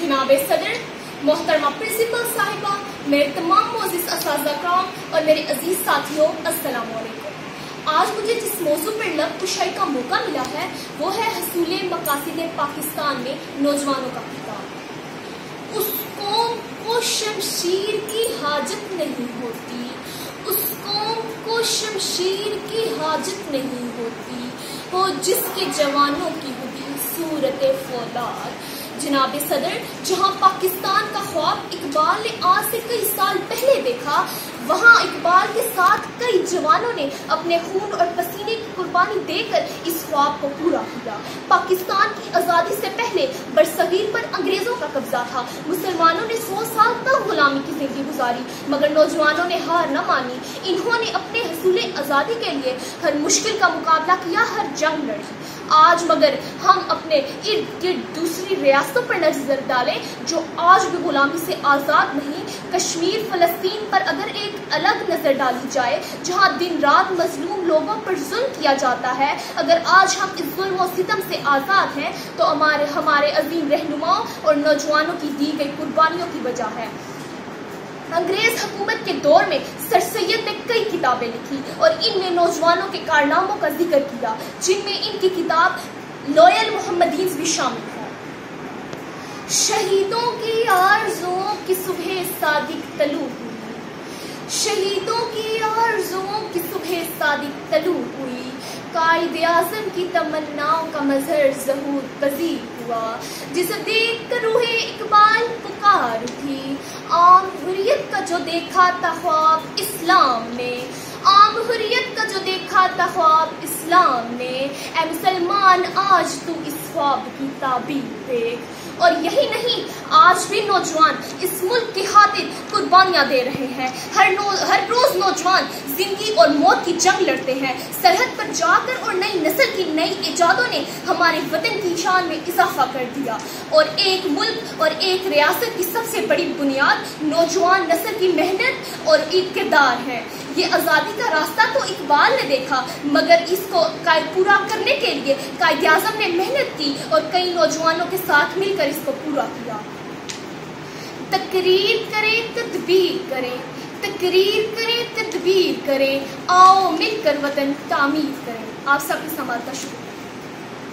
जनाब सदर, मोहतरमा प्रिंसिपल साहिबा, मेरे तमाम मोअज़्ज़िज़ असातिज़ा कराम और मेरे अजीज साथियों, अस्सलाम वालेकुम। आज मुझे जिस मौजू पर लब कुशाई का मौका मिला है वो है हसूले मकासिद पाकिस्तान में नौजवानों का खिताब। उस कौम को शमशीर की हाजत नहीं होती, उस कौम को शमशीर की हाजत नहीं होती, वो जिसके जवानों की हुई सूरत फौलाद। जनाब सदर, जहां पाकिस्तान का ख्वाब इकबाल ने आज से कई साल पहले देखा, वहां इकबाल के साथ कई जवानों ने अपने खून और पसीने की कुर्बानी देकर इस ख्वाब को पूरा किया। पाकिस्तान की आज़ादी से पहले बरसगीर पर अंग्रेजों का कब्जा था। मुसलमानों ने 100 साल तक गुलामी की जिंदगी गुजारी, मगर नौजवानों ने हार न मानी। इन्होंने अपने हसूले आज़ादी के लिए हर मुश्किल का मुकाबला किया, हर जंग लड़ी। आज मगर हम अपने इर्द गिर्द दूसरी रियासतों पर नजर डालें जो आज भी गुलामी से आज़ाद नहीं। कश्मीर, फ़लस्तीन पर अगर एक अलग नज़र डाली जाए, जहां दिन रात मजलूम लोगों पर जुल्म किया जाता है, अगर आज हम इस जुल्म और सितम से आज़ाद हैं तो हमारे अजीम रहनुमाओं और नौजवानों की दी गई कुर्बानियों की वजह है। अंग्रेज हुकूमत के दौर में सर सैयद ने कई किताबें लिखी और इनमें नौजवानों के कारनामों का जिक्र किया, जिनमें इनकी किताब लॉयल मोहम्मदीन भी शामिल है। शहीदों की आरज़ुओं की सुबह सादिक तलू हुई, शहीदों की आरज़ुओं की सुबह सादिक तलू हुई, कायदे आज़म की तमन्नाओं का मजहर ज़हूर पज़ीर हुआ, जिसे देख कर रूहे इकबाल पुकार उठी। आम हुर्रियत का जो देखा था ख्वाब इस्लाम ने, आम हुर्रियत का जो देखा था ख्वाब इस्लाम ने, ऐ मुसलमान आज तू इस ख्वाब की ताबीर देख। और यही नहीं, आज भी नौजवान इस मुल्क की खातिर कुर्बानियां दे रहे हैं। हर रोज नौजवान जिंदगी और मौत की जंग लड़ते हैं। सरहद पर जाकर और नई नस्ल की नई इजादों ने हमारे वतन की शान में इजाफा कर दिया। और एक मुल्क और एक रियासत की सबसे बड़ी बुनियाद नौजवान नस्ल की मेहनत और इक़्तिदार है। ये आज़ादी का रास्ता तो इकबाल ने देखा, मगर इसको पूरा करने के लिए कायदे आज़म ने मेहनत की और कई नौजवानों के साथ मिलकर इसको पूरा किया। तकरीर करें तदबीर करें, तकरीर करें तदबीर करें, आओ मिलकर वतन तामीर करें। आप सबकी समाज का शुक्रिया।